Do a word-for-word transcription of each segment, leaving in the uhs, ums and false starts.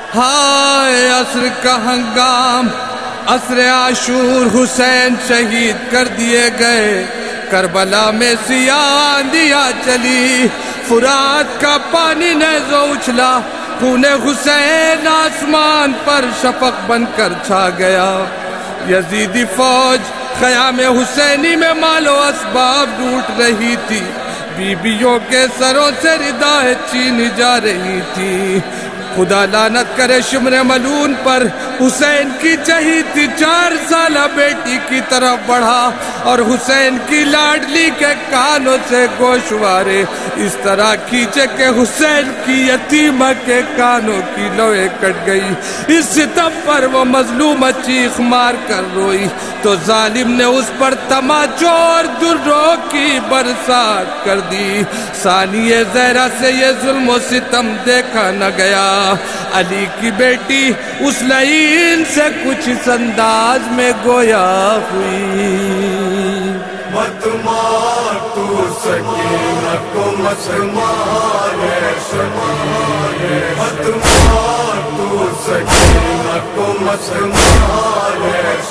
ہائے عصر کا ہنگام، عصر عاشور حسین شہید کر دیے گئے، کربلا میں سیاہ اندھیا چلی، فرات کا پانی نیزو اچھلا، خون حسین آسمان پر شفق بن کر چھا گیا۔ یزیدی فوج خیام حسینی میں مال و اسباب ڈوٹ رہی تھی، بیویوں کے سروں سے ردائیں چھینی جا رہی تھی۔ خدا لعنت کرے شمر ملعون پر، حسین کی چہیتی چار سالہ بیٹی کی طرف بڑھا اور حسین کی لاڈلی کے کانوں سے گوشوارے اس طرح کھینچے کہ حسین کی یتیمہ کے کانوں کی لوئیں کٹ گئی۔ اس ستم پر وہ مظلومہ چیخ مار کر روئی تو ظالم نے اس پر تماچوں اور دروں کی برسات کر دی۔ ثانیہ زہرا سے یہ ظلم و ستم دیکھا نہ گیا۔ علی کی بیٹی اس لعین سے کچھ اس انداز میں گویا ہوئی، مت مار تو سکینہ کو مسمار شمار، مت مار تو سکینہ کو مسمار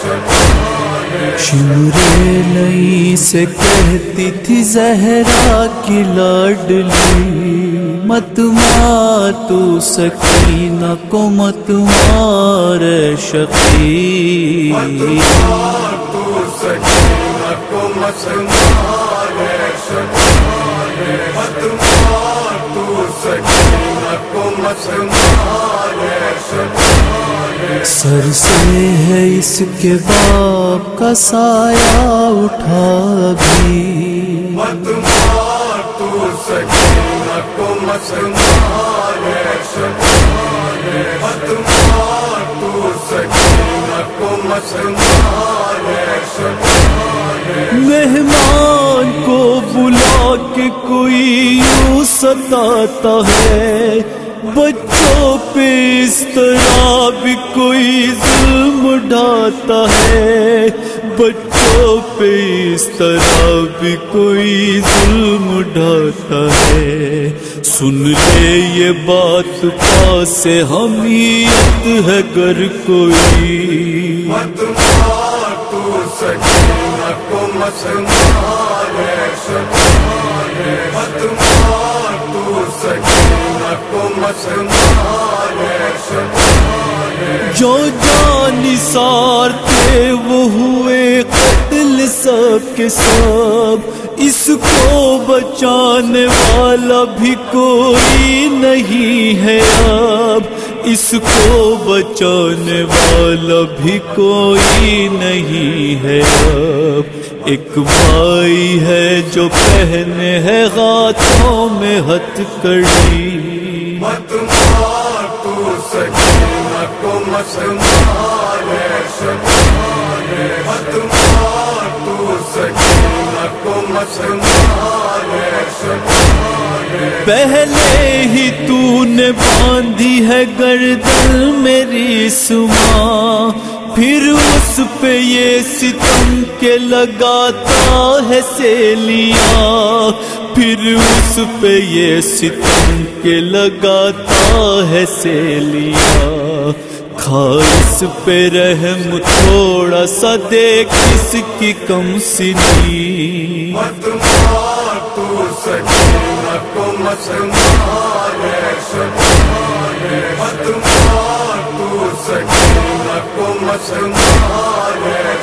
شمار۔ شمر لئی سے کہتی تھی زہرا کی لاڈلی، مت مار تو سکینہ کو مت مار شقی، مت مار تو سکینہ کو مسمار شمار، مت مار تو سکینہ کو مسمار شمار۔ سر سے ہے اس کے باپ کا سایہ اٹھا بھی، مت مار تو سکینہ کو مسمار شمار، مت مار تو سکینہ کو مسمار شمار۔ مہمان کو بلا کے کوئی یوں ستاتا ہے، بچوں پہ اس طرح بھی کوئی ظلم ڈھاتا ہے، بچوں پہ اس طرح بھی کوئی ظلم ڈھاتا ہے۔ سن لے یہ بات پاس حمیت ہے گر کوئی، مت مار تو سکینہ کو مسمار شمار، مت مار تو سکینہ کو مسمار شمار۔ جو جان نثار تھے وہ ہوئے قتل سب کے سب، اس کو بچانے والا بھی کوئی نہیں ہے اب، اس کو بچانے والا بھی کوئی نہیں ہے اب۔ ایک بھائی ہے جو پہنے ہے ہاتھوں میں ہتھ کڑی، مت مار تو سکینہ کو مسمار شمار، مت مار تو سکینہ کو مسمار شمار۔ پہلے ہی تو نے باندھی ہے گردن میری سما، پھر اس پہ یہ ستم کے لگاتا ہے سیلیاں، پھر اس پہ یہ ستم کے لگاتا ہے سیلیاں۔ کھا اس پہ رحم تھوڑا سا دیکھ اس کی کم سنی، مت مار تو سکینہ کو مسمار شمار، مت مار تو سکینہ کو مسمار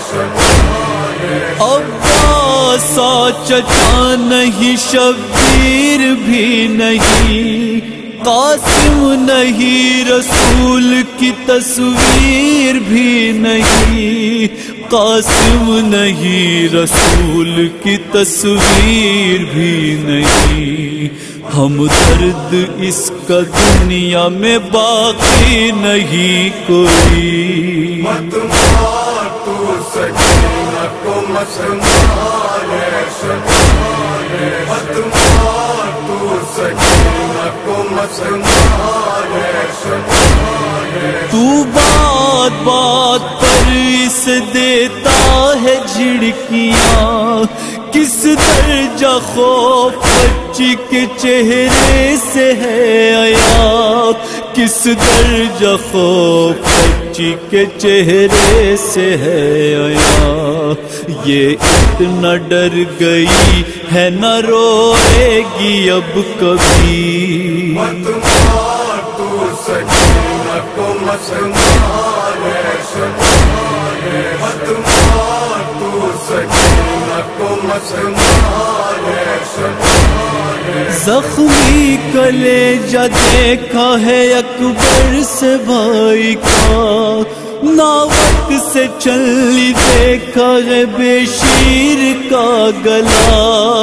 شمار۔ عباسا چچا نہیں، شبیر بھی نہیں، قاسم نہیں، رسول کی تصویر بھی نہیں، قاسم نہیں، رسول کی تصویر بھی نہیں۔ ہم درد اس کا دنیا میں باقی نہیں کوئی، مت مار تو سکینہ کو مسمار شمار، مت مار تو سکینہ کو مسمار شمار۔ تو بات بات پر اس دیتا ہے جھڑکیاں، کس درجہ خوف بچی کے چہرے سے ہے آیا، کس درجہ خوف بچی کے چہرے سے ہے آیا، یہ اتنا ڈر گئی ہے نہ روئے گی اب کبھی۔ مت مار تو سکینہ کو مسمار شمار، مت مار تو سکینہ کو مسمار شمار۔ زخمی کلیجہ دیکھا ہے اکبر سے بھائی کا، ناوک سے چلی دیکھا ہے بے شیر کا گلا،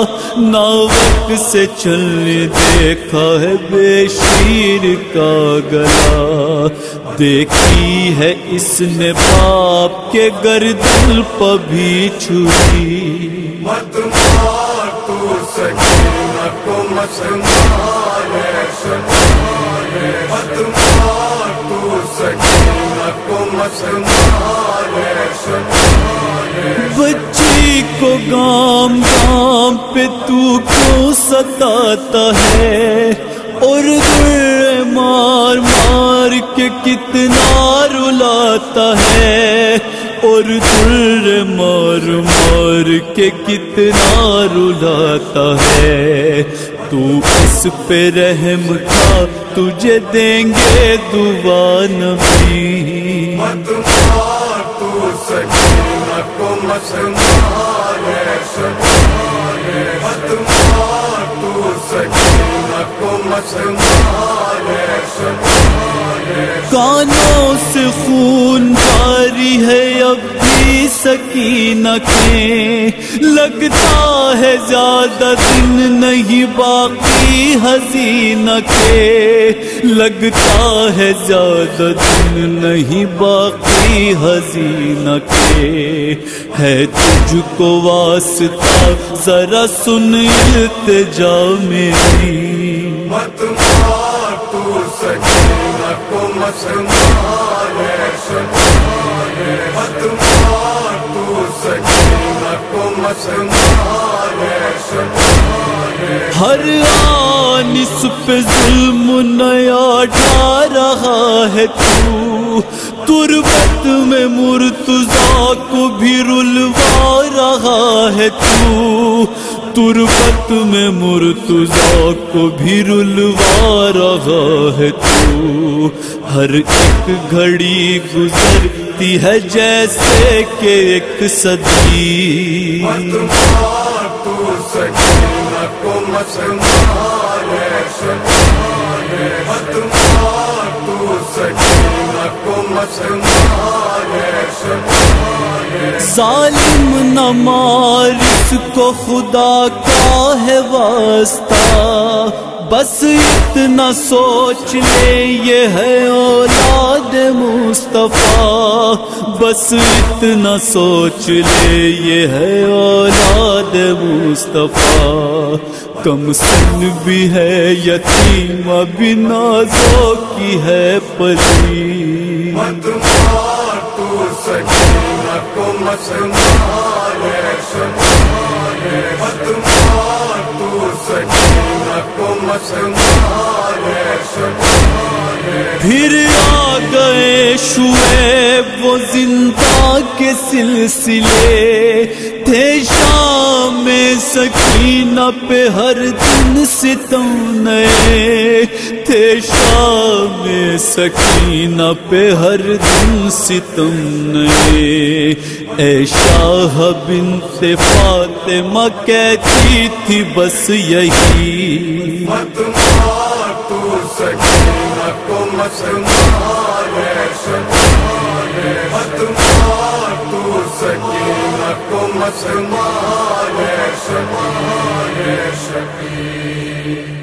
ناوک سے چلی دیکھا ہے بے شیر کا گلا، دیکھی ہے اس نے باپ کے گردن پہ بھی چھری۔ مت مار تو سکینہ کو مسمار شمار، مت مار تو سکینہ کو مسمار شمار۔ بچی کو گام گام پہ تو کیوں ستاتا ہے، اور در مار مار کے کتنا رلاتا ہے، اور در مار مار کے کتنا رلاتا ہے۔ تو اس پہ رحم کھا، تجھے دیں گے دعا نبی۔ مت مار تو سکینہ کو مسمار شمار، مت مار تو سکینہ کو مسمار شمار۔ کانوں سے خون جاری ہے اب بھی سکینہ کے، لگتا ہے زیادہ دن نہیں باقی حسینہ کے، لگتا ہے زیادہ دن نہیں باقی حسینہ کے، ہے تجھ کو واسطہ ذرا سن التجا میری۔ مت مار تو سکینہ کو مسمار شمار، مت مار تو سکینہ کو مسمار شمار۔ ہر آنس پہ ظلم نیا ڈھا رہا ہے تو، تربت میں مرتضیٰ کو بھی رلوا رہا ہے تو، تربت میں مرتضیٰ کو بھی رلوا رہا ہے تو، ہر ایک گھڑی گزرتی ہے جیسے کہ ایک صدی۔ مت مار تو سکینہ کو مسمار شمار، مت مار تو سکینہ کو مسمار شمار۔ ظالم نہ مار اس کو خدا کا ہے واسطہ، بس اتنا سوچ لے یہ ہے اولاد مصطفیٰ، بس اتنا سوچ لے یہ ہے اولاد مصطفیٰ۔ کم سن بھی ہے یتیم بھی نازوں کی ہے پری۔ مت مار تو سکینہ کو مسمار شمار، مت مار تو سکینہ کو مسمار شمار۔ پھر آ گئے شعیب وہ زندہ کے سلسلے، تھے شام میں سکینہ پہ ہر دن ستم نئے، تھے شام میں سکینہ پہ ہر دن ستم نئے۔ اے شاہ بنت فاطمہ کہتی تھی بس یہی۔ مت مار تو سکینہ کو مسمار شمار، مت مار تو سکینہ کو مسمار شمار شمار۔